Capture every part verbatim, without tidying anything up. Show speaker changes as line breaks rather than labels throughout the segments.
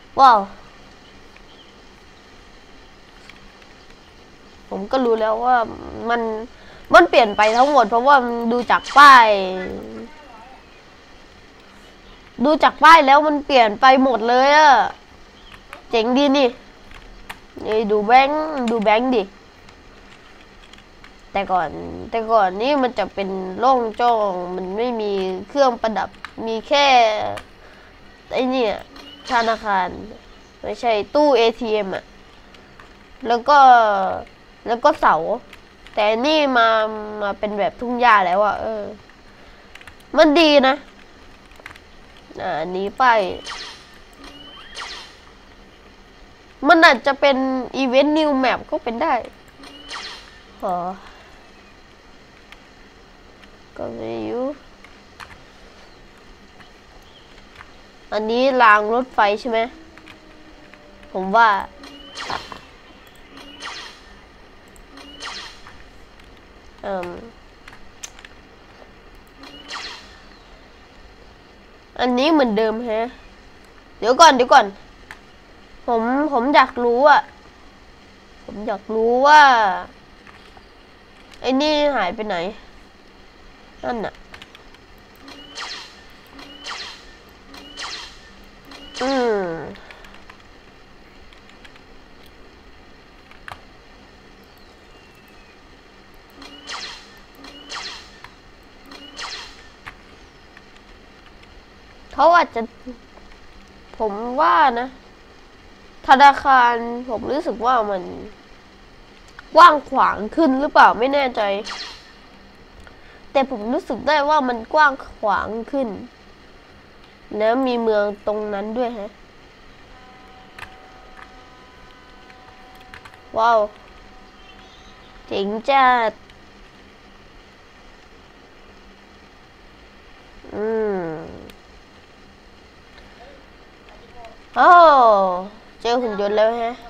ว้าวผมก็รู้แล้วว่ามันมันเปลี่ยนไปทั้งหมดเพราะว่าดูจากป้ายดูจากป้ายแล้วมันเปลี่ยนไปหมดเลยอะเจ๋งดีนี่นี่ดูแบงค์ดูแบงค์ดิแต่ก่อนแต่ก่อนนี่มันจะเป็นโล่งโจ้งมันไม่มีเครื่องประดับมีแค่ไอ้นี่ธนาคารไม่ใช่ตู้ เอ ที เอ็ม อ่ะแล้วก็แล้วก็เสาแต่นี่มามาเป็นแบบทุ่งหญ้าแล้วอ่ะเออมันดีนะอ่านี้ไปมันอาจจะเป็นอีเวนต์นิวแมปก็เป็นได้หรอก็ไม่อยู่อันนี้รางรถไฟใช่ไหมผมว่าเอ่ออันนี้เหมือนเดิมฮะเดี๋ยวก่อนเดี๋ยวก่อนผมผมอยากรู้อ่ะผมอยากรู้ว่าไอ้นี่หายไปไหนนั่นน่ะอืมเขาอาจจะผมว่านะธนาคารผมรู้สึกว่ามันกว้างขวางขึ้นหรือเปล่าไม่แน่ใจแต่ผมรู้สึกได้ว่ามันกว้างขวางขึ้นแล้วมีเมืองตรงนั้นด้วยฮะว้าวเจ๋งจัดอืมโอ้เจอหุ่นยนต์แล้วฮะ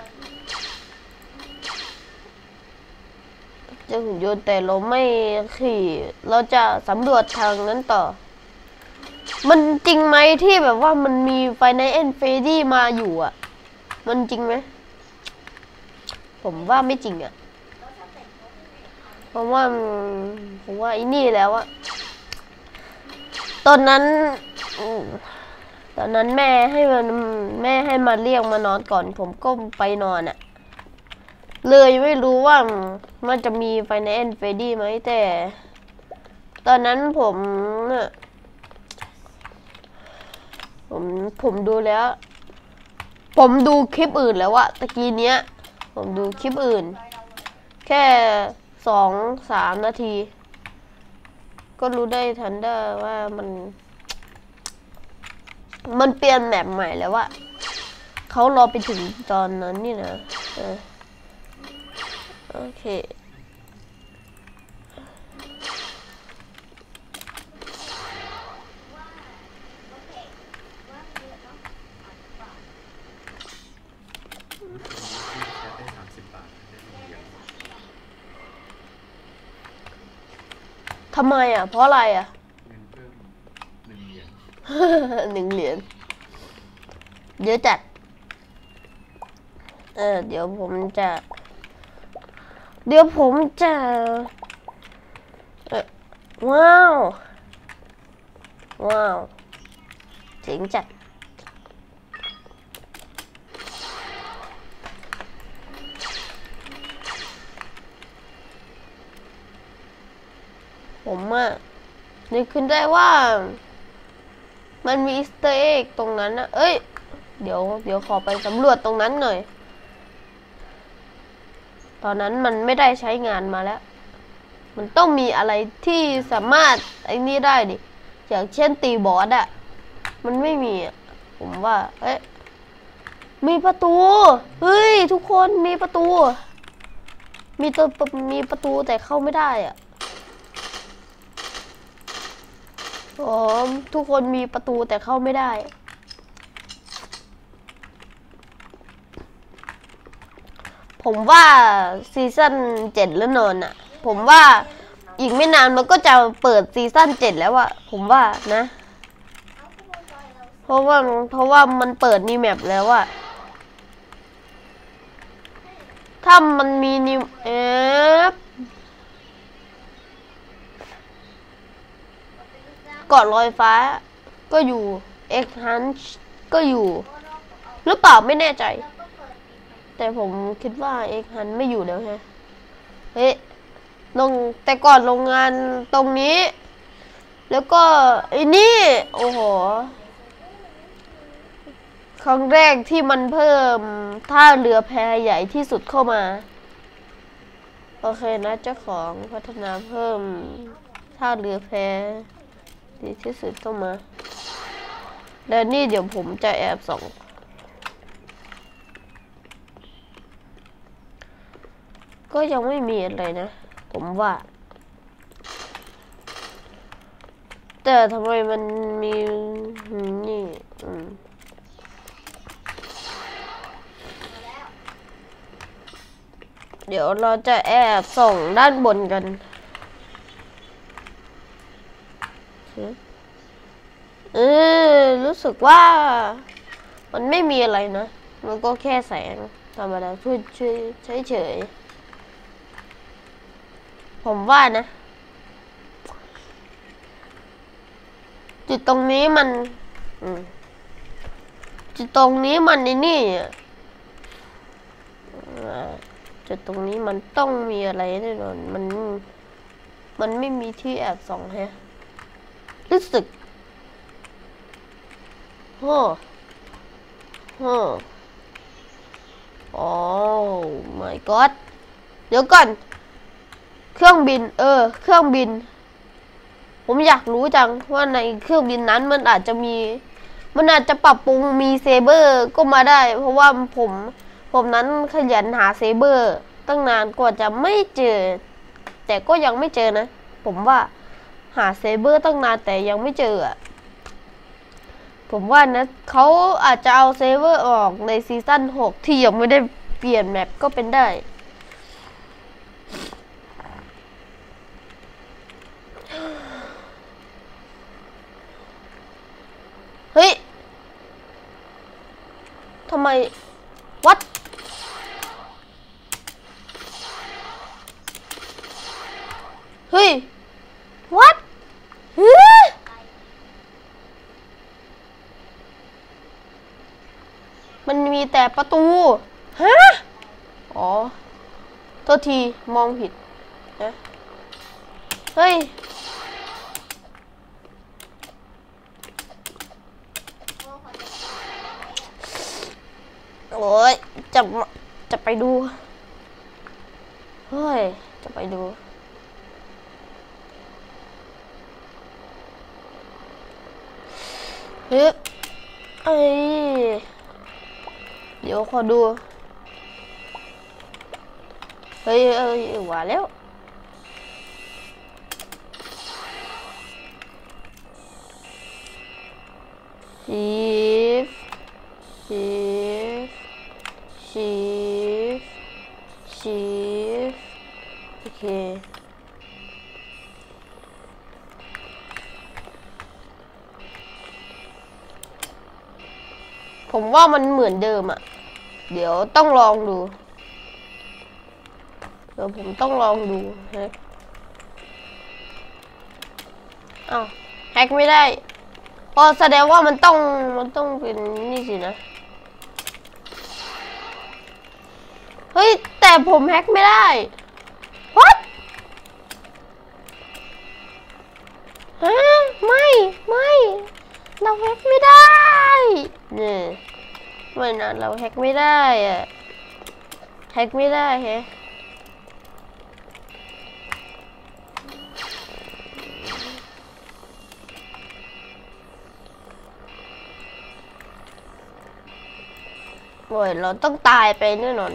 เจอหุ่นยนต์แต่เราไม่ขี่เราจะสำรวจทางนั้นต่อมันจริงไหมที่แบบว่ามันมีไฟในเอ็นเฟดี้มาอยู่อ่ะมันจริงไหมผมว่าไม่จริงอ่ะเพราะว่าผมว่าไอ้นี่แล้วอะตอนนั้นตอนนั้นแม่ให้มันแม่ให้มาเรียกมานอนก่อนผมก็ไปนอนอะเลยไม่รู้ว่ามันจะมีไฟในเอ็นเฟดี้ไหมแต่ตอนนั้นผมผมผมดูแล้วผมดูคลิปอื่นแล้วอะตะกี้เนี้ยผมดูคลิปอื่นแค่สองสามนาทีก็รู้ได้ทันได้ว่ามันมันเปลี่ยนแมปใหม่แล้วว่าเขารอไปถึงตอนนั้นนี่นะโอเคทำไมอ่ะเพราะอะไรอ่ะหนึ่งเหรียญเดี๋ยวจัดเออเดี๋ยวผมจะเดี๋ยวผมจะเออว้าวว้าวเจ๋งจัดผมอะนึกขึ้นได้ว่ามันมีอีสเตอร์เอ็กตรงนั้นนะเอ้ยเดี๋ยวเดี๋ยวขอไปสำรวจตรงนั้นหน่อยตอนนั้นมันไม่ได้ใช้งานมาแล้วมันต้องมีอะไรที่สามารถไอ้นี่ได้ดิอย่างเช่นตีบอสอะมันไม่มีอะผมว่าเอ๊ะมีประตูเฮ้ยทุกคนมีประตูมีตัวมีประตูแต่เข้าไม่ได้อะอ๋อทุกคนมีประตูแต่เข้าไม่ได้ผมว่าซีซั่นเจ็ดแล้วนอนอ่ะผมว่าอีกไม่นานมันก็จะเปิดซีซั่นเจ็ดแล้วอะผมว่านะเพราะว่าเพราะว่ามันเปิดนิวแมปแล้วอะถ้ามันมีนิวแอปเกาะลอยฟ้าก็อยู่เอ็กฮันก็อยู่หรือเปล่าไม่แน่ใจแต่ผมคิดว่าเอ็กฮันไม่อยู่แล้วฮะเฮ้ยลงแต่ก่อนโรงงานตรงนี้แล้วก็ไอ้นี่โอ้โหครั้งแรกที่มันเพิ่มท่าเรือแพใหญ่ที่สุดเข้ามาโอเคนะเจ้าของพัฒนาเพิ่มท่าเรือแพดีที่สุดเข้ามาแล้วนี่เดี๋ยวผมจะแอบส่องก็ยังไม่มีอะไรนะผมว่าแต่ทำไมมันมีนี่อืมเดี๋ยวเราจะแอบส่องด้านบนกันเออรู้สึกว่ามันไม่มีอะไรนะมันก็แค่แสงธรรมดาช่วยช่วยเฉยๆผมว่านะจุดตรงนี้มันจุดตรงนี้มันในนี่จุดตรงนี้มันต้องมีอะไรแน่นอนมันมันไม่มีที่แอบส่องแฮะรู้สึกโอ้โอ้โอ้ my god เดี๋ยวก่อนเครื่องบินเออเครื่องบินผมอยากรู้จังว่าในเครื่องบินนั้นมันอาจจะมีมันอาจจะปรับปรุงมีเซเบอร์ก็มาได้เพราะว่าผมผมนั้นขยันหาเซเบอร์ตั้งนานกว่าจะไม่เจอแต่ก็ยังไม่เจอนะผมว่าหาเซเบอร์ตั้งนานแต่ยังไม่เจออ่ะผมว่านะเขาอาจจะเอาเซเบอร์ออกในซีซั่นหกที่ยังไม่ได้เปลี่ยนแมปก็เป็นได้เฮ้ยทำไมวัดเฮ้ยวัดเฮ้ยมันมีแต่ประตูฮะอ๋อโทษทีมองผิดนะเฮ้ยโอ้ยจะจะไปดูเฮ้ยจะไปดูเฮ้ยเอ้ยเดี๋ยวขอดูเฮ้ยเอ้ยหวานแล้วชีฟชีฟชีฟชีฟโอเคผมว่ามันเหมือนเดิมอ่ะเดี๋ยวต้องลองดูเดี๋ยวผมต้องลองดูฮะอ้าวแฮกไม่ได้พอแสดงว่ามันต้องมันต้องเป็นนี่สินะเฮ้ยแต่ผมแฮกไม่ได้ What ฮะไม่ไม่เราแฮกไม่ได้เนี่ยไม่นะเราแฮกไม่ได้อะแฮกไม่ได้แฮะโอ้ยเราต้องตายไปแน่นอน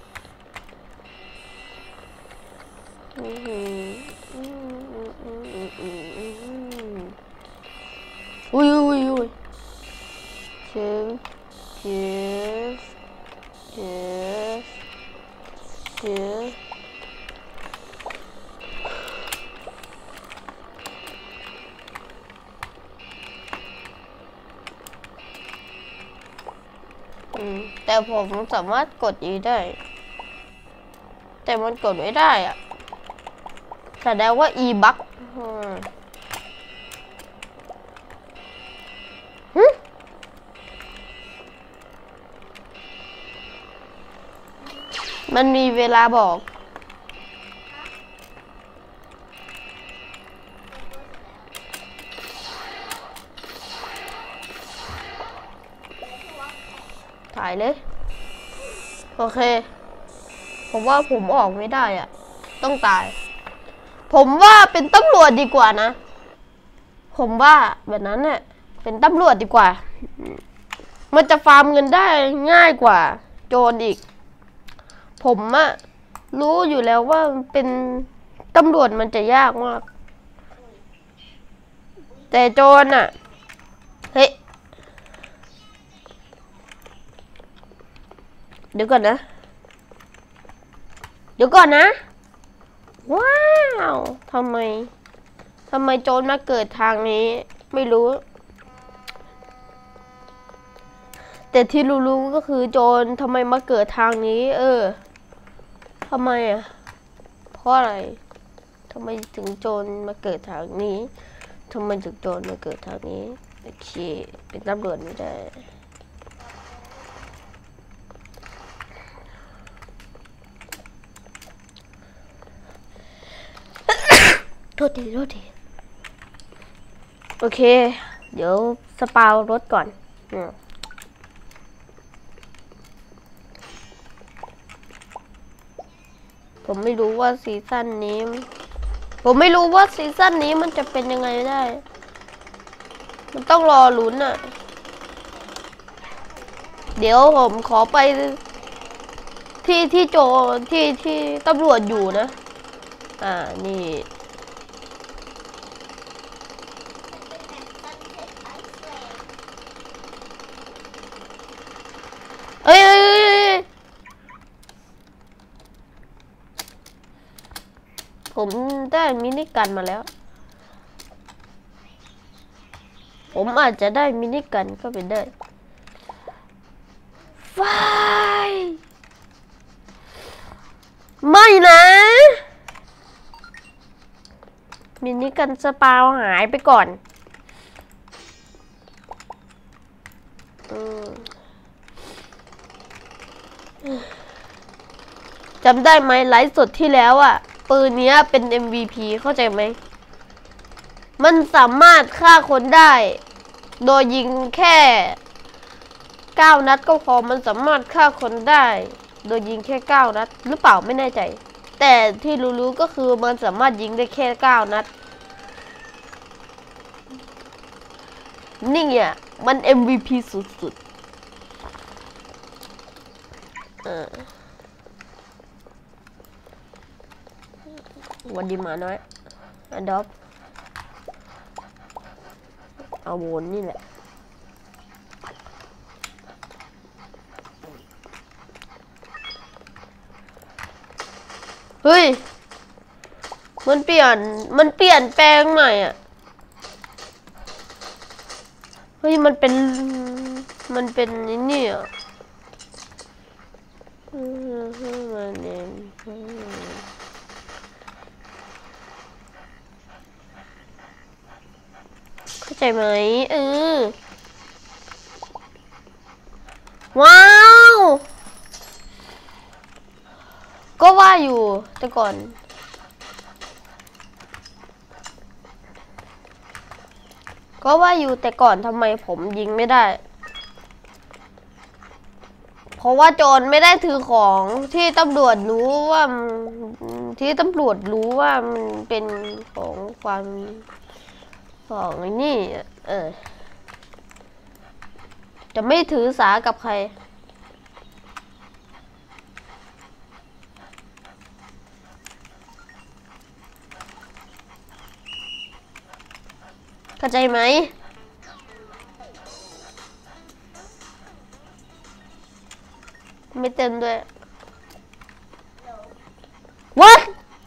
อุ้ยอุ้ยอุ้ยเชฟเชฟเชฟเชฟอืมแต่ผมสามารถกดอีได้แต่มันกดไม่ได้อะแสดงว่า e บั๊กมันมีเวลาบอกถ่ายเลยโอเคผมว่าผมออกไม่ได้อะต้องตายผมว่าเป็นตำรวจดีกว่านะผมว่าแบบนั้นเนี่ยเป็นตำรวจดีกว่ามันจะฟาร์มเงินได้ง่ายกว่าโจรอีกผมอะรู้อยู่แล้วว่าเป็นตำรวจมันจะยากมากแต่โจรอะเฮ้ยเดี๋ยวก่อนนะเดี๋ยวก่อนนะว้าวทำไมทำไมโจรมาเกิดทางนี้ไม่รู้แต่ที่รู้ๆก็คือโจรทำไมมาเกิดทางนี้เออทำไมอ่ะเพราะอะไรทำไมถึงโจรมาเกิดทางนี้ทำไมถึงโจรมาเกิดทางนี้โอเคเป็นตำรวจไม่ได้โทษทีโทษทีโอเคเดี๋ยวสปาวรถก่อนผมไม่รู้ว่าซีซั่นนี้ผมไม่รู้ว่าซีซั่นนี้มันจะเป็นยังไงได้มันต้องรอลุ้นอ่ะเดี๋ยวผมขอไปที่ที่โจที่ที่ตำรวจอยู่นะอ่านี่เอ้ยผมได้มินิกันมาแล้วผมอาจจะได้มินิกันก็เป็นได้ไฟไม่นะมินิกันสปาวหายไปก่อนจำได้ไหมไลฟ์สดที่แล้วอ่ะปืนนี้เป็น เอ็ม วี พี เข้าใจไหมมันสามารถฆ่าคนได้โดยยิงแค่เก้านัดก็พอมันสามารถฆ่าคนได้โดยยิงแค่เก้านัดหรือเปล่าไม่แน่ใจแต่ที่รู้ๆก็คือมันสามารถยิงได้แค่เก้านัดนี่ไงมัน เอ็ม วี พี สุดๆอ่าวันดีมาน้อยอันดอปเอาวนนี่แหละเฮ้ยมันเปลี่ยนมันเปลี่ยนแปลงใหม่อ่ะเฮ้ยมันเป็นมันเป็นนี่อ่ะมันเองเข้าใจไหมเออว้าวก็ว่าอยู่แต่ก่อนก็ว่าอยู่แต่ก่อนทำไมผมยิงไม่ได้เพราะว่าโจรไม่ได้ถือของที่ตำรวจรู้ว่าที่ตำรวจรู้ว่ามันเป็นของความของนี่เออจะไม่ถือสากับใครเข้าใจไหมไม่เต็มด้วย What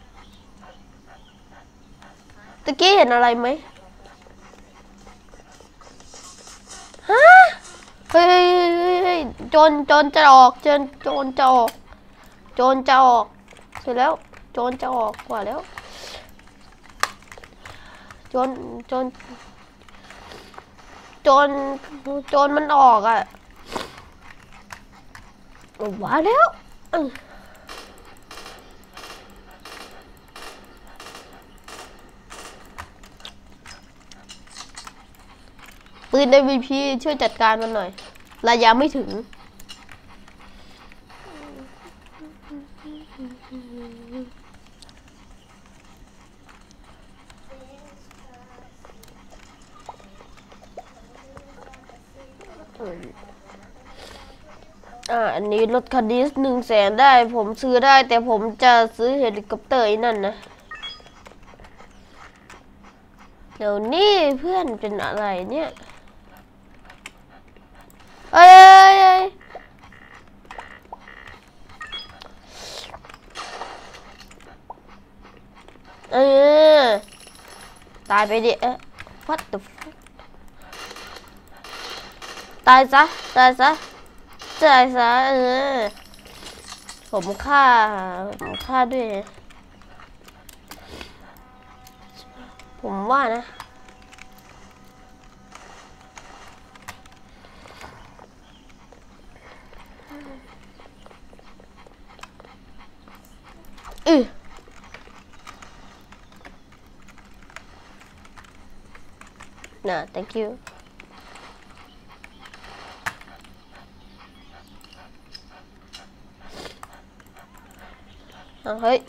ตะกี้เห็นอะไรไหมฮะเฮ้ยเฮ้ยโจรโจรจะออกโจรโจรจะออกโจรจะออกเสร็จแล้วโจรจะออกกว่าแล้วโจรโจรโจรโจรมันออกอ่ะว่าแล้วปืน เอ วี พี ช่วยจัดการมันหน่อยระยะไม่ถึงอ่าอันนี้รถคันนี้หนึ่งแสนได้ผมซื้อได้แต่ผมจะซื้อเฮลิคอปเตอร์อีนั่นนะเดี๋ยวนี้เพื่อนเป็นอะไรเนี่ยเอ้ยเออตายไปดิเอ๊ะ what the fuck ตายซะตายซะตายซะเออผมฆ่าผมฆ่าด้วยผมว่านะอือน่ะ thank you เฮ้ย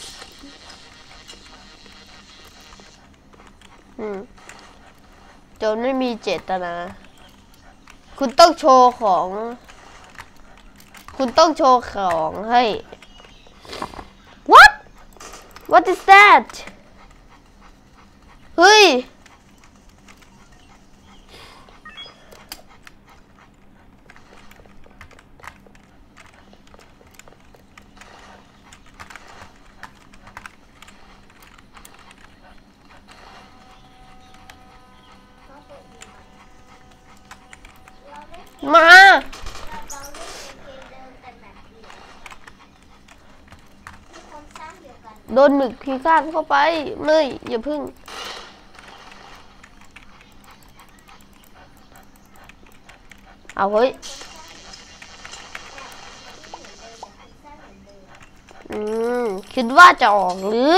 อืมโจรไม่มีเจตนาคุณต้องโชว์ของคุณต้องโชว์ของให้ what what is that เฮ้ยมาโดนหมึกพิฆาตเข้าไปไม่อย่าพึ่งเอาเฮ้ยอืมคิดว่าจะออกหรือ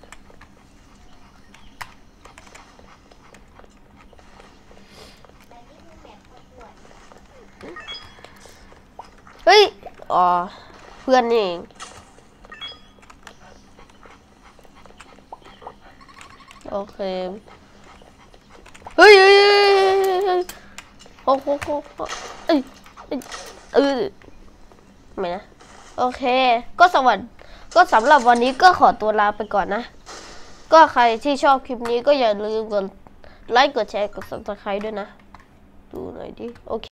เฮ้ยอ๋อเพื่อนนี่เองโอเคเฮ้ยเฮ้ยโอ้โหเอ้ยเออไม่นะโอเคก็สวัสดีก็สำหรับวันนี้ก็ขอตัวลาไปก่อนนะก็ใครที่ชอบคลิปนี้ก็อย่าลืมกดไลค์กดแชร์กด ซับสไครบ์ ด้วยนะดูหน่อยดิโอเค